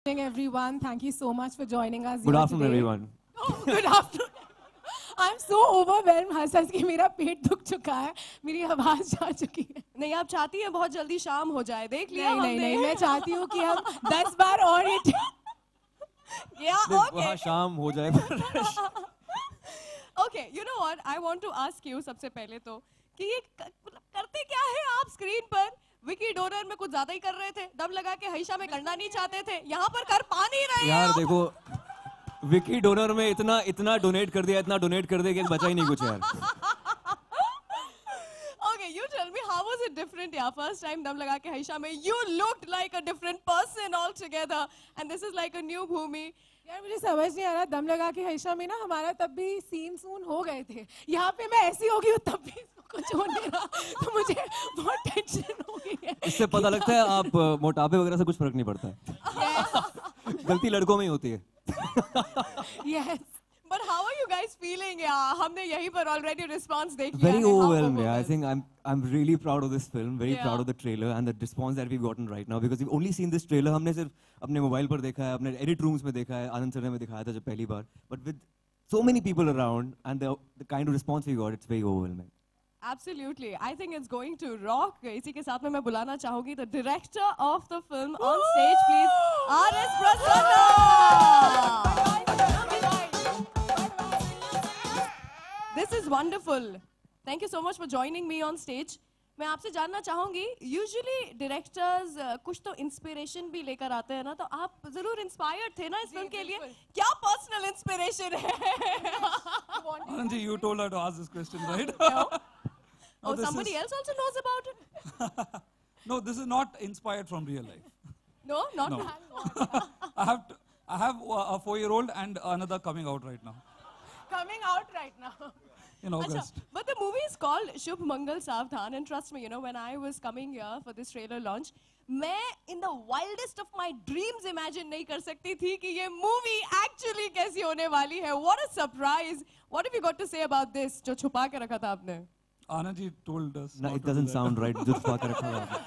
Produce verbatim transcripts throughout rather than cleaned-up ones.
Everyone, thank you so much for joining us. Good here afternoon, today. everyone. Oh, good afternoon. I'm so overwhelmed हंस हंस के मेरा पेट दुख चुका है, मेरी आवाज जा चुकी है. नहीं, आप चाहती हैं बहुत जल्दी शाम हो जाए, देख लिया नहीं, हमने. नहीं नहीं मैं चाहती हूँ कि हम दस बार और ये yeah, okay. वहाँ शाम हो जाए. Okay, you know what? I want to ask you सबसे पहले तो कि ये करते क्या है आप स्क्रीन पर? विकी डोनर में कुछ ज्यादा ही कर रहे थे, दम लगा के हईशा में करना नहीं चाहते थे, यहाँ पर कर पा नहीं रहे हैं. यार देखो, विकी डोनर में इतना इतना डोनेट कर दिया, इतना डोनेट कर दिया कि बचा ही नहीं कुछ यार. Okay, you tell me how was it different? Yeah, first time दम लगा के हईशा में you looked like a different person altogether, and this is like a new Bhumi. यार मुझे समझ नहीं आ रहा, दम लगा के हईशा में ना हमारा तब भी सीन सून हो गए थे, यहाँ पे मैं ऐसी हो गई हूँ तब भी कुछ हो नहीं रहा, तो मुझे बहुत टेंशन हो गई है. इससे पता लगता है आप मोटापे वगैरह से कुछ फर्क नहीं पड़ता है. Yes. गलती लड़कों में ही होती है. Yes. But how are you guys feeling? Yeah, हमने यहीं पर already response देख लिया. Very है. overwhelmed. Yeah, I think I'm I'm really proud of this film. Very Yeah. proud of the trailer and the response that we've gotten right now because we've only seen this trailer. हमने सिर्फ अपने mobile पर देखा है, अपने edit rooms में देखा है, आनंद सर ने दिखाया था जब पहली बार. But with so many people around and the the kind of response we got, it's very overwhelming. Absolutely. I think it's going to rock. इसी के साथ में मैं बुलाना चाहूँगी the director of the film on stage, please, R S Prasanna. This is wonderful. Thank you so much for joining me on stage. मैं आपसे जानना चाहूँगी, usually directors uh, कुछ तो inspiration भी लेकर आते हैं ना, तो आप जरूर inspired थे ना इस film के लिए? क्या personal inspiration है? Anand ji, you told her to ask this question, right? No. No, Oh, this somebody is- else also knows about it? No, this is not inspired from real life. No, not No. that. I have to, I have a four-year-old and another coming out right now Coming out right now. in August. Achha, but the movie is called Shubh Mangal Savdhan, and trust me, you know, when I was coming here for this trailer launch, मैं in the wildest of my dreams imagine नहीं कर सकती थी कि ये movie actually कैसी होने वाली है. What a surprise! What have you got to say about this? जो छुपा के रखा था आपने? Anand ji told us. No, not it to do doesn't that. sound right. जो छुपा के रखा हुआ है.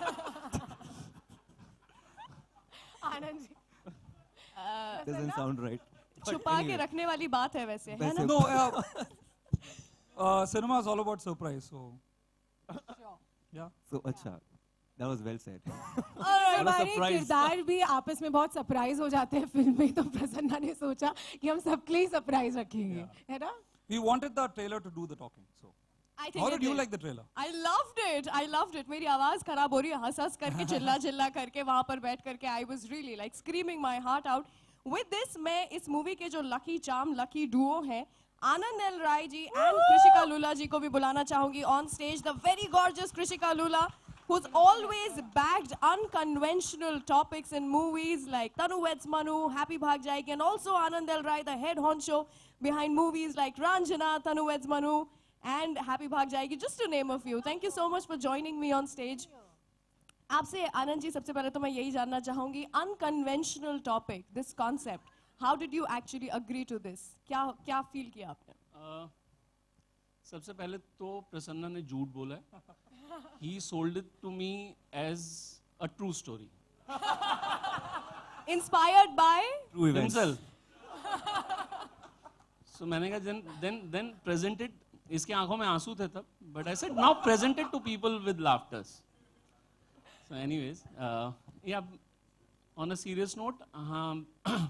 Anand ji. It doesn't sound right. But छुपा anyway. के रखने वाली बात है वैसे, है ना? वैसे- No, uh, uh, cinema is all about surprise. So, yeah. So अच्छा, that was well said. और हमारे surprise. किरदार भी आपस में बहुत सरप्राइज हो जाते हैं फिल्म में, तो प्रसन्ना ने सोचा कि हम सबके लिए सरप्राइज रखेंगे, है ना? We wanted the trailer to do the talking. So, I think how it did you did. like the trailer? I loved it. I loved it. मेरी आवाज खराब हो रही है, हंस हंस करके, चिल्ला चिल्ला करके, वहाँ पर बैठ करके, I was really like screaming my heart out. With this, मैं इस मूवी के जो लकी चार्म, लकी डुओ हैं, आनंद एल राय जी and कृषिका लूला जी को भी बुलाना चाहूंगी on stage. The very gorgeous कृषिका Lula, who's always bagged unconventional topics in movies like Tanu Weds Manu, Happy Bhag Jayegi, and also Anand L. Rai, the head honcho behind movies like Ranjana, Tanu Weds Manu, and Happy Bhag Jayegi, just to name a few. Thank you so much for joining me on stage. आपसे आनंद जी सबसे पहले तो मैं यही जानना चाहूंगी, unconventional topic, this concept. How did you actually agree to this? क्या क्या feel किया आपने? Uh, सबसे पहले तो प्रसन्ना ने झूठ बोला है. He sold it to me as a true story. Inspired by? True events. Himself. So मैंने कहा then then then present it. इसके आंखों में आंसू थे तब. But I said now present it to people with laughters. So anyways, uh, yeah. On a serious note, हाँ.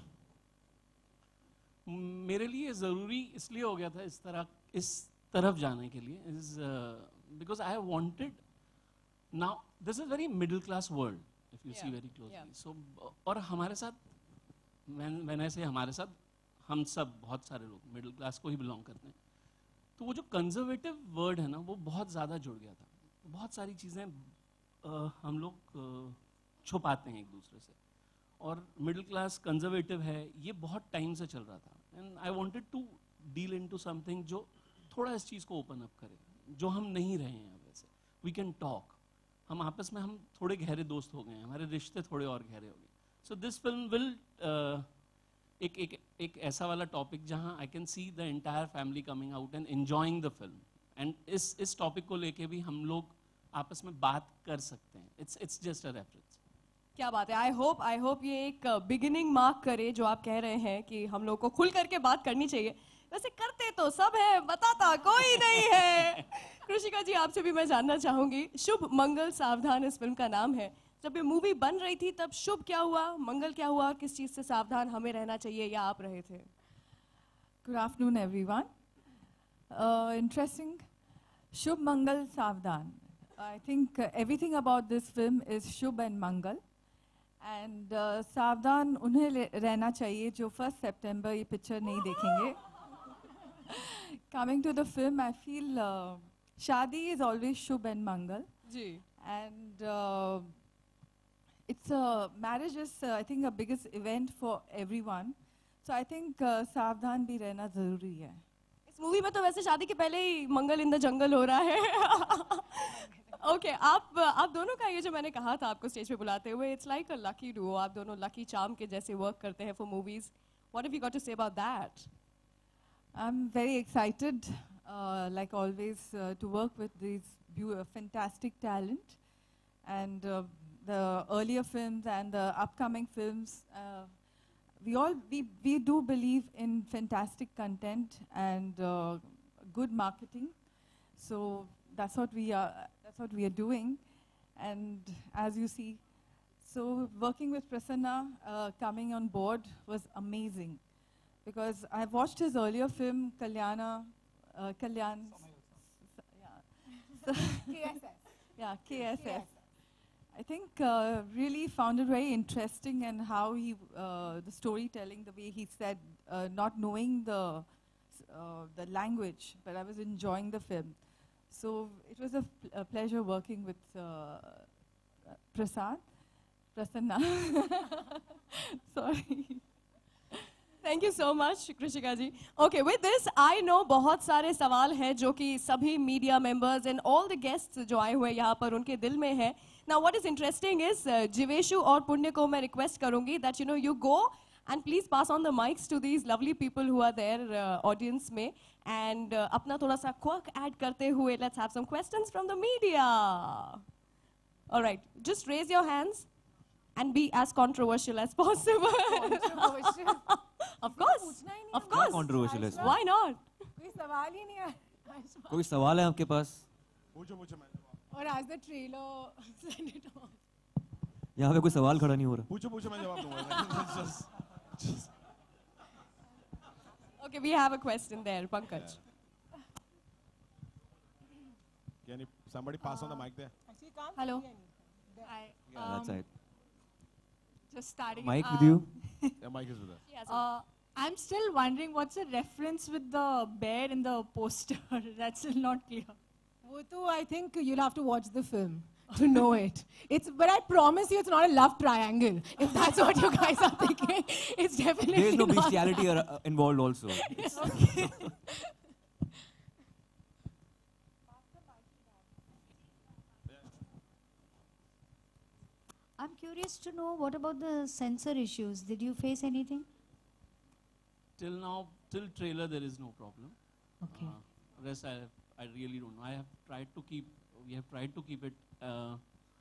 मेरे लिए ज़रूरी इसलिए हो गया था इस तरह इस तरफ जाने के लिए is uh, because I wanted now this is very middle class world if you Yeah. see very closely. Yeah. So और हमारे साथ when when I say हमारे साथ हम सब बहुत सारे लोग मिडिल क्लास को ही बिलोंग करते हैं. तो वो जो कंजर्वेटिव वर्ड है ना वो बहुत ज़्यादा जुड़ गया था. बहुत सारी चीज़ें uh, हम लोग uh, छुपाते हैं एक दूसरे से. और मिडिल क्लास कंजर्वेटिव है ये बहुत टाइम से चल रहा था. And I wanted to deal into something जो थोड़ा इस चीज़ को ओपन अप करे, जो हम नहीं रहे हैं वैसे. We can talk. हम आपस में हम थोड़े गहरे दोस्त हो गए हैं, हमारे रिश्ते थोड़े और गहरे हो गए. सो दिस फिल्म विल एक एक एक ऐसा वाला टॉपिक जहाँ I can see the entire family coming out and enjoying the film. And इस इस टॉपिक को लेके भी हम लोग आपस में बात कर सकते हैं. It's it's just a reference. क्या बात है. आई होप आई होप ये एक बिगिनिंग मार्क करे जो आप कह रहे हैं कि हम लोग को खुल करके बात करनी चाहिए. वैसे करते तो सब है, बताता कोई नहीं है. कृषिका जी, आपसे भी मैं जानना चाहूंगी, शुभ मंगल सावधान इस फिल्म का नाम है. जब ये मूवी बन रही थी तब शुभ क्या हुआ, मंगल क्या हुआ, किस चीज से सावधान हमें रहना चाहिए या आप रहे थे? Good afternoon, everyone. Uh, interesting. Shubh Mangal Savdhan. I think uh, everything about this film is Shubh and Mangal. And uh, Savdhan उन्हें ले- रहना चाहिए जो first September ये picture नहीं देखेंगे. Coming to the film, I feel uh, Shadi is always Shubh and Mangal. Ji. And uh, it's a marriage is uh, I think a biggest event for everyone. So I think uh, सावधान भी रहना जरूरी है. इस movie में तो वैसे शादी के पहले ही मंगल इन द जंगल हो रहा है. ओके okay, आप आप दोनों का ये जो मैंने कहा था आपको स्टेज पे बुलाते हुए, it's like a lucky duo. आप दोनों लकी चार्म के जैसे वर्क करते हैं for movies. What have you got to say about that? I'm very excited, uh, like always, uh, to work with these beau- uh, fantastic talent, and uh, the earlier films and the upcoming films. Uh, we all we we do believe in fantastic content and uh, good marketing, so that's what we are. That's what we are doing, and as you see, so working with Prasanna uh, coming on board was amazing. Because I've watched his earlier film, Kalyana, uh, Kalyan, s- yeah, K S S. yeah, K S S. I think uh, really found it very interesting and how he, uh, the storytelling, the way he said, uh, not knowing the s- uh, the language, but I was enjoying the film. So it was a, pl- a pleasure working with uh, uh, Prasad, Prasanna. Sorry. Thank you so much Krishika ji. Okay, with this I know बहुत सारे सवाल हैं जो कि सभी media members and all the guests जो आए हुए यहाँ पर उनके दिल में है. Now what is interesting is Jeeveshu और पुण्य को मैं रिक्वेस्ट करूंगी that you know you go and please pass on the mics to these lovely people who are there audience में, एंड अपना थोड़ा सा क्वर्क ऐड करते हुए let's have some questions from the media. Alright, just raise your hands and be as controversial as possible. Controversial. Of course, पूछना ही नहीं of है. course. controversial है? Why not? कोई सवाल ही नहीं है. कोई सवाल है आपके पास? पूछो पूछो मैं जवाब और as the trailer send it on. यहाँ पे कोई सवाल खड़ा नहीं हो रहा. पूछो पूछो मैं जवाब दूंगा. Just- just- Okay, we have a question there, Pankaj. Can you somebody pass on the mic there? Actually, can't Hello. see any. Hi. Yeah, that's um, right. Just starting. Mic uh, with you? Yeah, mic is with us. Yes. Uh, I'm still wondering what's the reference with the bear in the poster. That's still not clear. वो तो I think you'll have to watch the film to know it. It's but I promise you, it's not a love triangle. If that's what you guys are thinking, it's definitely There is no not. bestiality ar- uh, involved also. I'm curious to know what about the censor issues? Did you face anything? Till now, till trailer, there is no problem. Okay. Uh, rest, I, I really don't know. I have tried to keep, we have tried to keep it uh,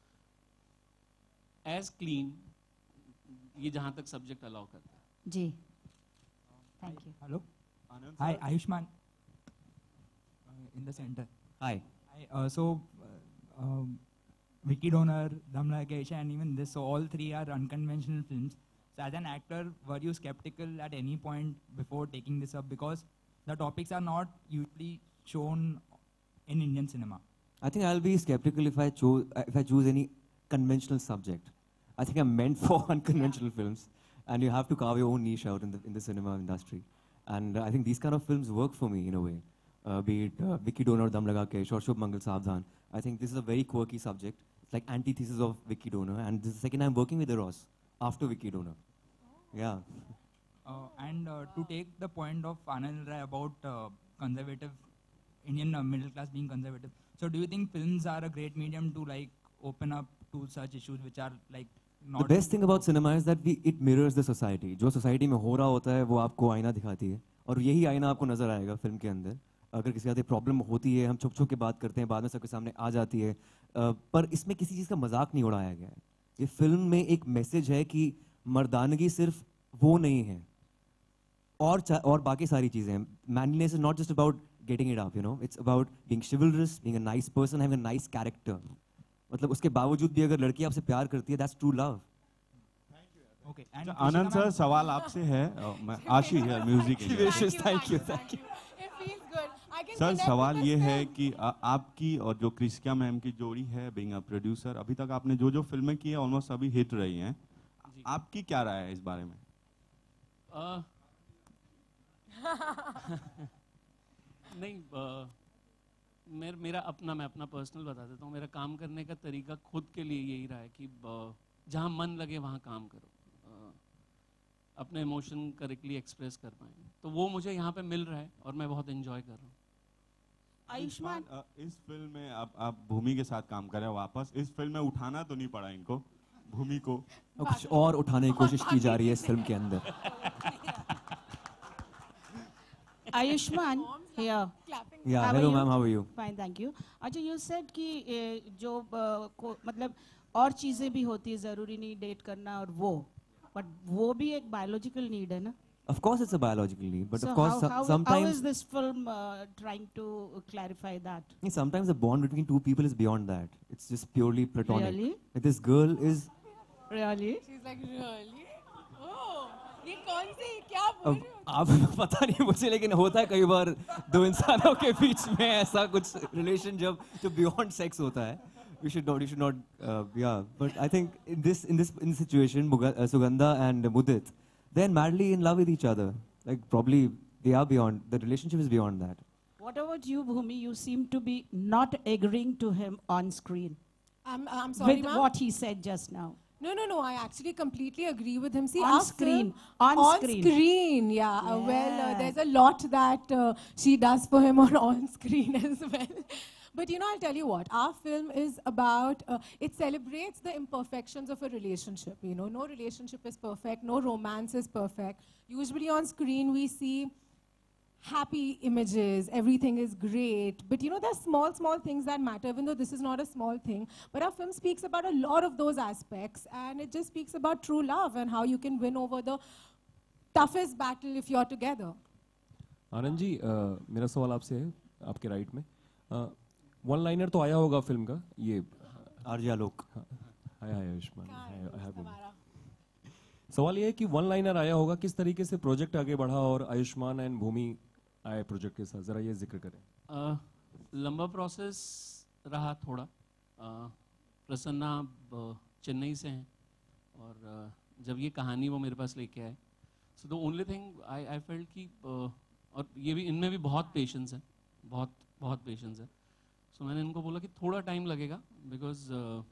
as clean, ये जहाँ तक subject allow करता है. Ji. Thank you. Hello. Hi, Ayushman. Uh, in the center. Hi. Hi, uh, so, uh, um, Vicky Donor, Dam Lage Aisha, and even this, so all three are unconventional films. So as an actor, were you skeptical at any point before taking this up? Because the topics are not usually shown in Indian cinema. I think I'll be skeptical if I choose if I choose any conventional subject. I think I'm meant for unconventional films, and you have to carve your own niche out in the in the cinema industry. And uh, I think these kind of films work for me in a way. Uh, be it uh, Vicky Donor, Dam Laga Ke, or Shubh Mangal Savdhan. I think this is a very quirky subject. It's like antithesis of Vicky Donor, and this is the second time working with Eros after Vicky Donor. Yeah. Uh, and uh, to take the point of Anand Rai about uh, conservative, Indian uh, middle class being conservative. So do you think films are a great medium to like open up to such issues which are like not... The best thing about cinema is that we, it mirrors the society. जो society में हो रहा होता है वो आपको आईना दिखाती है और यही आईना आपको नजर आएगा फिल्म के अंदर. अगर किसी का प्रॉब्लम होती है हम छुप छुप के बात करते हैं बाद में सबके सामने आ जाती है uh, पर इसमें किसी चीज़ का मजाक नहीं उड़ाया गया है. ये फिल्म में एक मैसेज है कि मर्दानगी सिर्फ वो नहीं है, और चा- और बाकी सारी चीजें हैं. Manliness is not just about getting it up, you know. It's about being chivalrous, being a nice person, having a nice character. मतलब उसके बावजूद भी अगर लड़की आपसे प्यार करती है, that's true love. Okay. अच्छा, आनंद सर, सवाल आपसे है. अ, मैं आशी है music Wishes, thank you, thank you. It feels good. I can sir connect सवाल with ये this है film. कि आ, आपकी और जो क्रिस्का मैम की जोड़ी है, बीइंग अ प्रोड्यूसर, अभी तक आपने जो जो फिल्में की हैं ऑलमोस्ट सभी हिट रही हैं. आपकी क्या राय है इस बारे में? अ, नहीं, अ, मेर, मेरा अपना मैं अपना पर्सनल बता देता हूँ. मेरा काम करने का तरीका खुद के लिए यही रहा है कि अ, जहाँ मन लगे वहाँ काम करो, अ, अपने इमोशन करेक्टली एक्सप्रेस कर पाए. तो वो मुझे यहाँ पे मिल रहा है और मैं बहुत एंजॉय कर रहा हूँ. आयुष्मान, अ, इस फिल्म में आप आप भूमि के साथ काम कर रहे हो वापस. इस फिल्म में उठाना तो नहीं पड़ा इनको, भूमि को? और कुछ और उठाने की कोशिश की जा रही है इस फिल्म के अंदर. Ayushman, here. Yeah, How are hello you? ma'am, how are you? Fine, thank you. अच्छा, you said कि ए, जो अ, को, मतलब और चीजें भी होती है, जरूरी नहीं डेट करना और वो, बट वो भी एक बायोलॉजिकल नीड है ना? Of course it's a biological need, but So of course how, so- how, sometimes how is this film uh, trying to clarify that? sometimes the bond between two people is beyond that. It's just purely platonic. Really? Like this girl is Really? She's like, really? Oh, ये कौन सी क्या बोल अब आप पता नहीं मुझे, लेकिन होता है कई बार दो इंसानों के बीच में ऐसा कुछ रिलेशन जब जो बियॉन्ड सेक्स होता है. We should not, you should not, uh, yeah. But I think in this in this in this situation, Muga, uh, Sugandha and Mudit, they're madly in love with each other. Like probably they are beyond, the relationship is beyond that. What about you, Bhumi? You seem to be not agreeing to him on screen. I'm I'm sorry, with ma'am. what he said just now. No, no, no. I actually completely agree with him. See, On our screen. film- On on screen. screen, yeah. Uh, well, uh, Yeah. there's a lot that uh, she does for him on on screen as well. But you know, I'll tell you what. Our film is about. Uh, it celebrates the imperfections of a relationship. You know, no relationship is perfect. No romance is perfect. Usually on screen we see happy images, everything is great. But you know, there's small, small things that matter, even though this is not a small thing. But our film speaks about a lot of those aspects, and it just speaks about true love and how you can win over the toughest battle if you're together. Anand ji, अ, मेरा सवाल आपसे है, आपके right में. One liner तो आया होगा film का, ये आर्या लोक. हाय हाय आयुष्मान, हाय हाय. सवाल ये है कि वन लाइनर आया होगा, किस तरीके से प्रोजेक्ट आगे बढ़ा और आयुष्मान एंड भूमि आए प्रोजेक्ट के साथ, जरा ये जिक्र करें. अ, लंबा प्रोसेस रहा थोड़ा. अ, प्रसन्ना अ, चेन्नई से हैं और अ, जब ये कहानी वो मेरे पास लेके आए, so the only thing I I felt कि अ, और ये भी इनमें भी बहुत पेशेंस है, बहुत बहुत पेशेंस है. सो so मैंने इनको बोला कि थोड़ा टाइम लगेगा, बिकॉज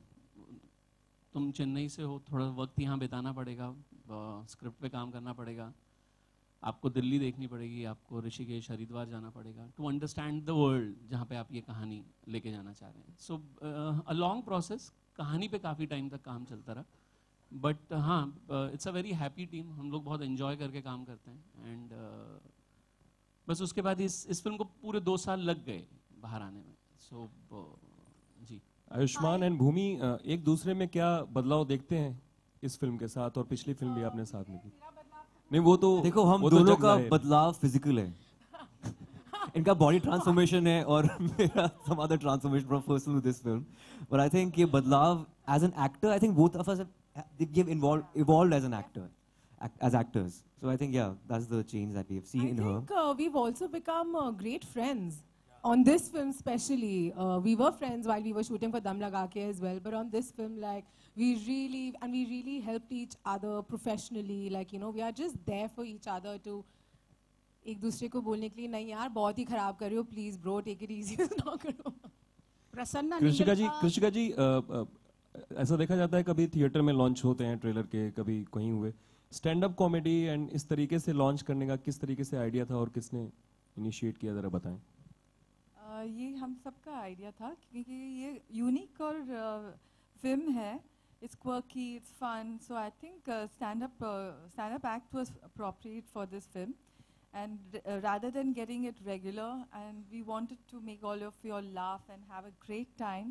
तुम चेन्नई से हो, थोड़ा वक्त यहाँ बिताना पड़ेगा, स्क्रिप्ट पे काम करना पड़ेगा, आपको दिल्ली देखनी पड़ेगी, आपको ऋषिकेश हरिद्वार जाना पड़ेगा टू अंडरस्टैंड द वर्ल्ड जहाँ पे आप ये कहानी लेके जाना चाह रहे हैं. सो अ लॉन्ग प्रोसेस, कहानी पे काफ़ी टाइम तक काम चलता रहा. बट हाँ, it's a very happy team, हम लोग बहुत एंजॉय करके काम करते हैं. एंड uh, बस उसके बाद इस इस फिल्म को पूरे दो साल लग गए बाहर आने में. सो so, uh, जी. आयुष्मान एंड भूमि अ, एक दूसरे में क्या बदलाव देखते हैं इस फिल्म के साथ, और पिछली फिल्म भी आपने साथ में की? नहीं वो तो देखो, हम वो तो दोनों जग का जाहिर। बदलाव फिजिकल है. इनका बॉडी ट्रांसफॉर्मेशन है और मेरा some other transformation from first film to this film. But I think ये बदलाव as an actor, I think both of us have, they have evolved, evolved as an actor, act, as actors. So I think yeah, that's the change that we have seen I in her. think uh, we've also become uh, great friends. On this film especially, uh, we were friends while we were shooting for Dam Laga Ke as well, but on this film, like, we really, and we really helped each other professionally, like, you know, we are just there for each other to, एक दूसरे को बोलने के लिए, नहीं यार बहुत ही खराब कर रहे हो, please bro, take it easy, ना करो. प्रसन्ना कृषिका जी, नीलम, कृषिका जी, अ, अ, ऐसा देखा जाता है कभी थिएटर में लॉन्च होते हैं ट्रेलर के, कभी कहीं हुए. स्टैंड अप कॉमेडी एंड इस तरीके से लॉन्च करने का किस तरीके से आइडिया था और किसने इनिशिएट किया, जरा बताएं. Uh, ये हम सबका आइडिया था क्योंकि ये यूनिक और फिल्म है. It's quirky, it's fun, so I think stand up stand up act was appropriate for this film, and uh, rather than getting it regular, and we wanted to make all of you all laugh and have a great time,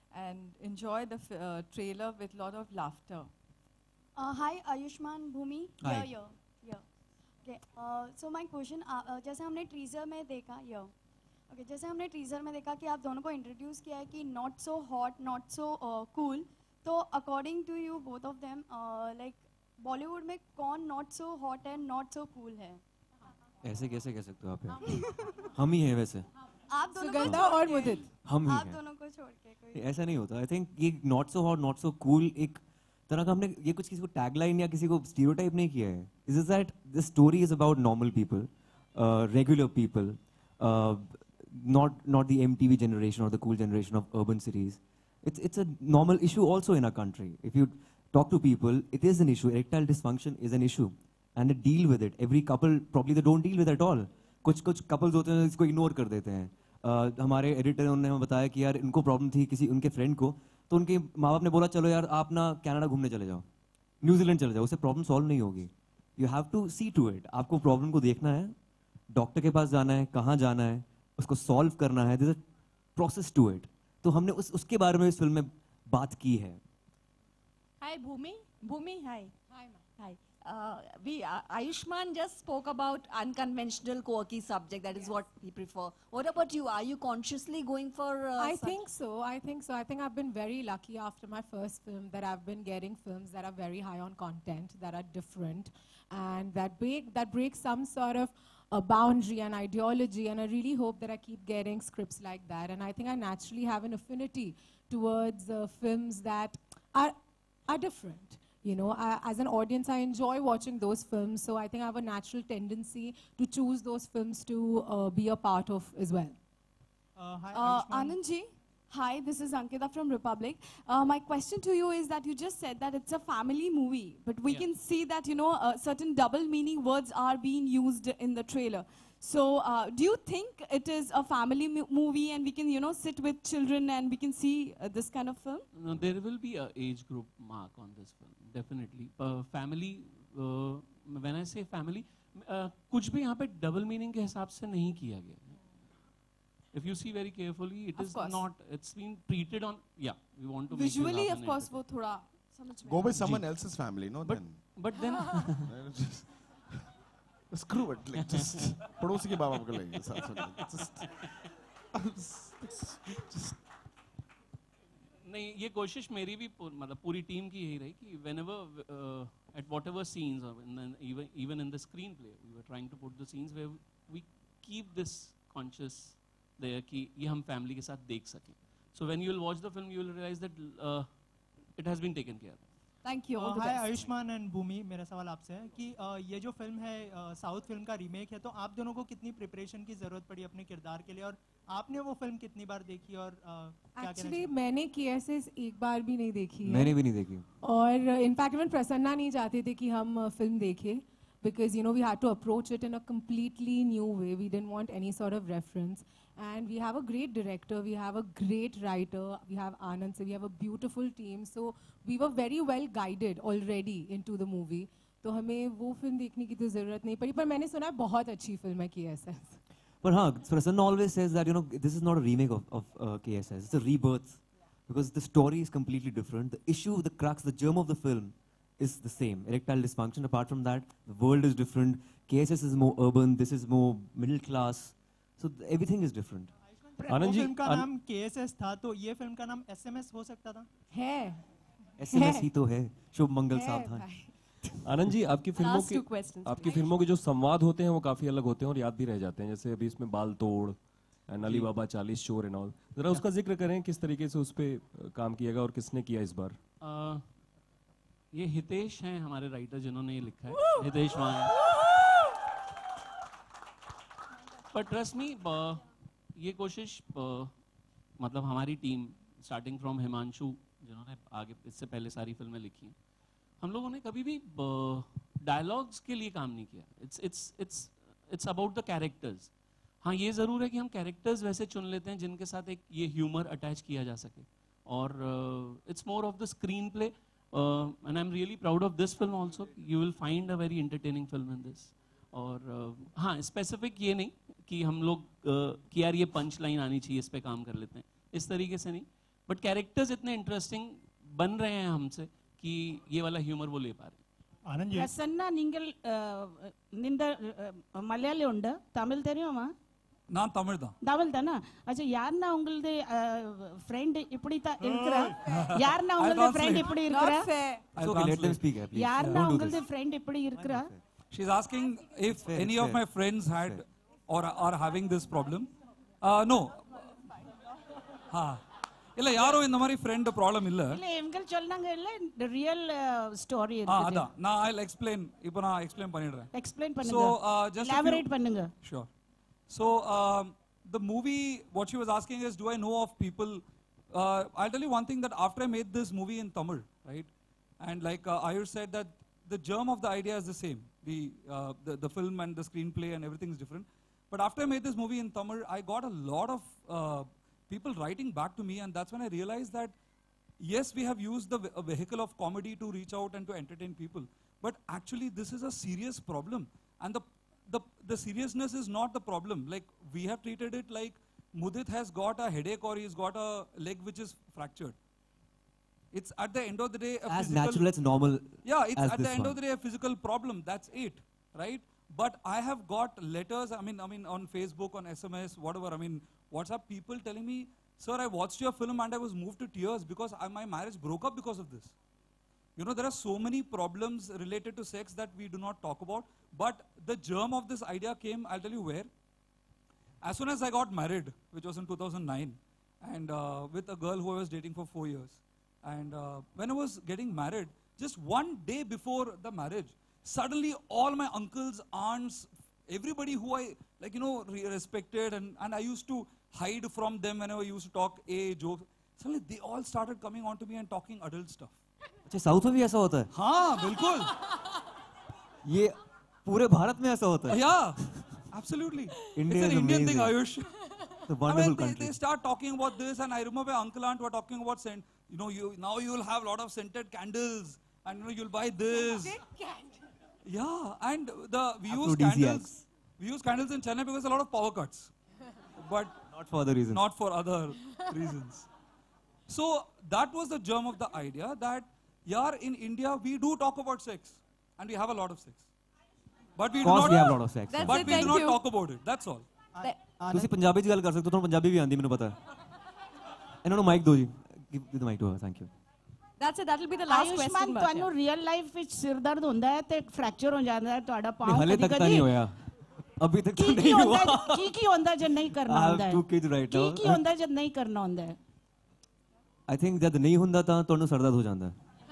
and enjoy the f- uh, trailer with a lot of laughter. Uh, hi, Ayushman Bhumi. Hi. Yeah, yeah, yeah. Okay. Uh, so my question, uh, uh, जैसे हमने teaser में देखा, yeah. Okay, जैसे हमने teaser में देखा कि आप दोनों को इंट्रोड्यूस किया है कि not so hot, not so uh, cool. तो according to you, both of them, uh, like Bollywood में कौन not so hot and not so cool है? ऐसे कैसे कह सकते हो आप यार? हम ही हैं वैसे. आप दोनों को सुगंधा छोड़ और के- मुदित. हम ही आप हैं. दोनों को छोड़ के कोई ऐसा नहीं होता. आई थिंक ये not so hot not so cool एक तरह का हमने ये कुछ किसी को टैगलाइन या किसी को स्टीरियोटाइप नहीं किया है. Is is that the story is about normal people, regular people, not not the M T V generation or the cool generation of urban cities. It's it's a normal issue also in our country. If you talk to people, it is an issue. Erectile dysfunction is an issue, and they deal with it. Every couple probably they don't deal with it at all. कुछ कुछ couples होते हैं इसको ignore कर देते हैं. Uh, हमारे editor ने हमें बताया कि यार इनको प्रॉब्लम थी किसी उनके फ्रेंड को, तो उनके माँ बाप ने बोला चलो यार आप ना कनाडा घूमने चले जाओ, न्यूजीलैंड चले जाओ, उससे प्रॉब्लम सॉल्व नहीं होगी. You have to see to it. आपको प्रॉब्लम को देखना है, डॉक्टर के पास जाना है, कहाँ जाना है, उसको सॉल्व करना है. There is a process to it. तो हमने उस उसके बारे में इस फिल्म में बात की है. Hi, Bhumi. Bhumi, hi. Hi, ma. Hi. Uh, we, uh, Ayushman just spoke about unconventional, quirky subject. That is what he prefer. What about you? Are you consciously going for? Uh, I such- think so. I think so. I think I've been very lucky after my first film that I've been getting films that are very high on content, that are different, and that break that break some sort of a boundary and ideology. And I really hope that I keep getting scripts like that. And I think I naturally have an affinity towards uh, films that are are different. You know, I, as an audience, I enjoy watching those films. So I think I have a natural tendency to choose those films to uh, be a part of as well. Uh, hi, Uh, Ayushman. Anand ji, hi, this is Ankita from Republic. Uh, my question to you is that you just said that it's a family movie, but we Yeah. can see that, you know, uh, certain double meaning words are being used in the trailer. So uh, do you think it is a family mo- movie and we can, you know, sit with children and we can see uh, this kind of film? No, there will be a age group mark on this film, definitely. Uh, family, uh, when I say family, uh, कुछ भी यहाँ पे double meaning के हिसाब से नहीं किया गया है. If you see very carefully, it Of is course. not. It's been treated on. Yeah, we want to make you Visually, laugh of and course, वो थोड़ा समझ में Go आता by है. someone else's family, no? But then. but then just, screw it. Like just पड़ोसी के बाप को लेंगे साथ में. Just, just नहीं ये कोशिश मेरी भी पू- मतलब पूरी टीम की यही रही कि whenever uh, at whatever scenes or in the, even even in the screenplay we were trying to put the scenes where we keep this conscious there कि ये हम family के साथ देख सकें. So when you will watch the film you will realize that uh, it has been taken care of. Thank you. All Uh, the hi, best. Ayushmann and Bhumi. मेरा सवाल आपसे है कि uh, ये जो फिल्म है साउथ फिल्म का रीमेक है, तो आप दोनों को कितनी प्रिपरेशन की जरूरत पड़ी अपने किरदार के लिए, और आपने वो फिल्म कितनी बार देखी और uh, क्या कहना Actually, मैंने K S S एक बार भी नहीं देखी है. मैंने भी नहीं देखी. और इनफैक्ट इवन प्रसन्ना नहीं चाहते थे कि हम फिल्म देखें because you know we had to approach it in a completely new way. We didn't want any sort of reference. And we have a great director, we have a great writer, we have Anand, so we have a beautiful team. So we were very well guided already into the movie. तो हमें वो film देखने की तो ज़रूरत नहीं पड़ी, पर मैंने सुना है बहुत अच्छी फिल्म है K S S. But हाँ, Prasanna always says that you know this is not a remake of, of uh, K S S. It's a rebirth because the story is completely different. The issue, the crux, the germ of the film is the same. Erectile dysfunction. Apart from that, the world is different. K S S is more urban. This is more middle class. So th- everything is different. वो film का नाम K S S था, तो ये film का नाम S M S हो सकता था? है. S M S ही तो है. शुभ मंगल सावधान. आनंद जी, आपकी फिल्मों Last के two questions, आपकी please. फिल्मों के जो संवाद होते हैं वो काफी अलग होते हैं और याद भी रह जाते हैं. जैसे अभी इसमें बाल तोड़, एंड अली बाबा चालीस चोर एंड ऑल. जरा उसका जिक्र करें, किस तरीके से उस पे अ, काम किएगा और किसने किया इस बार? uh, ये हितेश हैं हमारे राइटर जिन्होंने ये लिखा है. हितेश मान. पर ट्रस्ट मी ये कोशिश uh, मतलब हमारी टीम स्टार्टिंग फ्रॉम हिमांशु जिन्होंने आगे इससे पहले सारी फिल्में लिखी हैं, हम लोगों ने कभी भी डायलॉग्स के लिए काम नहीं किया. It's it's it's it's about the characters. हाँ ये ज़रूर है कि हम कैरेक्टर्स वैसे चुन लेते हैं जिनके साथ एक ये ह्यूमर अटैच किया जा सके. और it's more of the screenplay and I am really proud of this film also. You will find a very entertaining film in this. और uh, हाँ स्पेसिफिक ये नहीं कि हम लोग uh, कि यार ये पंच लाइन आनी चाहिए इस पे काम कर लेते हैं, इस तरीके से नहीं. बट कैरेक्टर्स इतने इंटरेस्टिंग बन रहे हैं हमसे कि ये वाला ह्यूमर वो ले पा रहे हैं. आनंद जी प्रसन्ना நீங்கள் நிந்த மலையாளி உண்டு தமிழ் தெரியுமா? நான் தமிழ் தான். தமிழ் தானா? अच्छा யாருன்னா உங்களுடைய ஃப்ரெண்ட் இப்படி தான் இருக்கறா? யாருன்னா உங்களுடைய ஃப்ரெண்ட் இப்படி இருக்கறா? Okay, let them speak, please. யாருன்னா உங்களுடைய ஃப்ரெண்ட் இப்படி இருக்கறா? She is asking if fair, any fair. of my friends had fair. or are having this problem. Uh, no. Ha. இல்ல யாரோ இந்த மாதிரி ஃப்ரெண்ட் ப்ராப்ளம் இல்ல. இல்ல எங்க சொன்னாங்க இல்ல ரியல் ஸ்டோரி இருக்கு. ஆ அதான் நான் I'll explain. இப்போ நான் எக்ஸ்பிளைன் பண்ணிடுறேன். எக்ஸ்பிளைன் பண்ணுங்க. So uh, just elaborate பண்ணுங்க. Sure. So um, the movie what she was asking is do I know of people uh, I'll tell you one thing that after I made this movie in Tamil, right? And like uh, Ayush said that the germ of the idea is the same. The, uh, the the film and the screenplay and everything is different. But after I made this movie in Tamil, I got a lot of uh, people writing back to me, and that's when I realized that yes, we have used the a vehicle of comedy to reach out and to entertain people, but actually this is a serious problem, and the the the seriousness is not the problem. Like we have treated it like Mudit has got a headache or he's got a leg which is fractured. It's at the end of the day a as physical, natural as normal. Yeah, it's as at the end one. of the day a physical problem. That's it, right? But I have got letters. I mean, I mean on Facebook, on S M S, whatever. I mean, WhatsApp people telling me, "Sir, I watched your film and I was moved to tears because I, my marriage broke up because of this." You know, there are so many problems related to sex that we do not talk about. But the germ of this idea came. I'll tell you where. As soon as I got married, which was in two thousand nine, and uh, with a girl who I was dating for four years. And uh, when I was getting married, just one day before the marriage, suddenly all my uncles, aunts, everybody who I, like, you know, re respected and, and I used to hide from them whenever I used to talk a jokes, suddenly they all started coming on to me and talking adult stuff. अच्छा south में भी ऐसा होता है? हाँ बिल्कुल. ये पूरे भारत में ऐसा होता है? Yeah, absolutely. India it's an is Indian amazing. thing, Ayush. It's a wonderful I mean, country. they, they start talking about this, and I remember my uncle aunt were talking about scent. You know, you now you'll have a lot of scented candles, and you know you'll buy this. Yeah, and the we use candles. We use candles in Chennai because a lot of power cuts, but not for other reasons. Not for other reasons. So that was the germ of the idea that, yeah, in India we do talk about sex, and we have a lot of sex, but we Of do course not. we have a lot of sex. That's but it, we do not you. talk about it. That's all. ਤੁਸੀਂ ਪੰਜਾਬੀ ਚ ਗੱਲ ਕਰ ਸਕਦੇ ਹੋ, ਤੁਹਾਨੂੰ ਪੰਜਾਬੀ ਵੀ ਆਉਂਦੀ ਮੈਨੂੰ ਪਤਾ ਹੈ. ਇਹਨਾਂ ਨੂੰ ਮਾਈਕ ਦਿਓ ਜੀ. Give the mic to her. Thank you. That's it. That will be the last Ayushmann question. ਤੁਹਾਨੂੰ ਰੀਅਲ ਲਾਈਫ ਵਿੱਚ ਸਿਰ ਦਰਦ ਹੁੰਦਾ ਹੈ ਤੇ ਫ੍ਰੈਕਚਰ ਹੋ ਜਾਂਦਾ ਹੈ ਤੁਹਾਡਾ ਪਾਉ ਹਲੇ ਕਦੀ ਤੱਕ ਤਾਂ ਨਹੀਂ ਹੋਇਆ. ਅਭੀ ਤੱਕ ਤਾਂ ਨਹੀਂ ਹੁੰਦਾ ਹੁਆ. ਕੀ ਕੀ ਹੁੰਦਾ ਜੇ ਨਹੀਂ ਕਰਨਾ ਹੁੰਦਾ ਹੈ? I have two kids right now. ਕੀ ਕੀ ਹੁੰਦਾ ਜਦ ਨਹੀਂ ਕਰਨਾ ਹੁੰਦਾ ਹੈ? I think ਜਦ ਨਹੀਂ ਹੁੰਦਾ ਤਾਂ ਤੁਹਾਨੂੰ ਸਿਰ ਦਰਦ ਹੋ ਜਾਂਦਾ ਹੈ.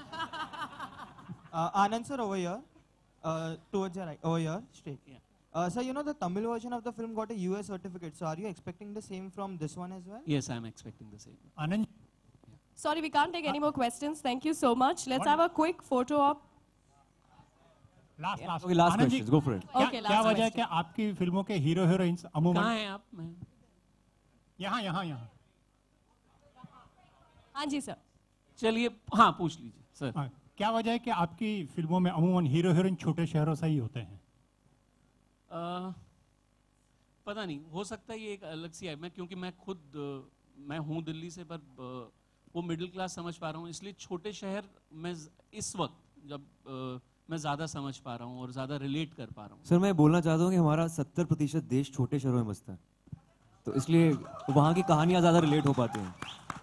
Anand sir over here, uh, towards your right, over here, straight. Yeah. Uh, so you know the Tamil version of the film got a U S certificate. So are you expecting the same from this one as well? Yes, I'm expecting the same. Anand. Sorry, we can't take any more questions. Thank you so much. Let's have a quick photo op. Last, Yeah. last. Okay, last Anand ji, questions. Go for it. क्या, Okay, क्या last वजह है question. कि आपकी फिल्मों के hero heroines अमूमन कहाँ हैं आप? मैं यहाँ यहाँ यहाँ हाँ जी सर. चलिए हाँ पूछ लीजिए सर. हाँ, क्या वजह है कि आपकी फिल्मों में अमूमन हीरो हीरोइन छोटे शहरों से ही होते हैं? आ, पता नहीं, हो सकता है ये एक अलग सी है. मैं क्योंकि मैं खुद uh, मैं हूँ दिल्ली से, पर uh, वो मिडिल क्लास समझ पा रहा हूँ, इसलिए छोटे शहर में इस वक्त जब uh, मैं ज़्यादा समझ पा रहा हूँ और ज़्यादा रिलेट कर पा रहा हूँ. सर मैं बोलना चाहता हूँ कि हमारा सत्तर प्रतिशत देश छोटे शहरों में बसता है, तो इसलिए वहाँ की कहानियाँ ज़्यादा रिलेट हो पाती हैं.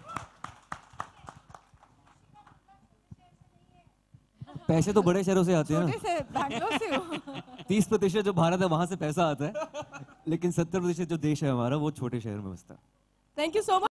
पैसे तो बड़े शहरों से आते हैं छोटे से बैंगलोर से हो. तीस प्रतिशत जो भारत है वहाँ से पैसा आता है, लेकिन सत्तर प्रतिशत जो देश है हमारा वो छोटे शहर में बसता है. Thank you so much.